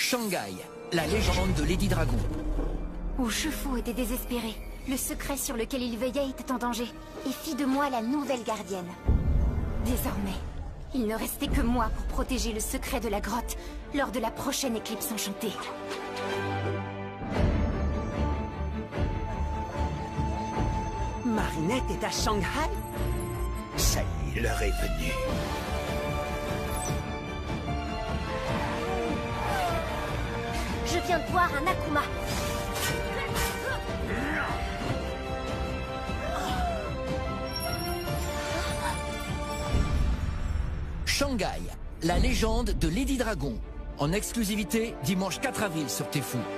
Shanghai, la légende de Lady Dragon. Wu Shifu était désespéré. Le secret sur lequel il veillait était en danger, et fit de moi la nouvelle gardienne. Désormais, il ne restait que moi pour protéger le secret de la grotte lors de la prochaine éclipse enchantée. Marinette est à Shanghai? Ça y est, l'heure est venue. Je viens de voir un Akuma. Shanghai, la légende de Lady Dragon. En exclusivité, dimanche 4 avril sur Tfou.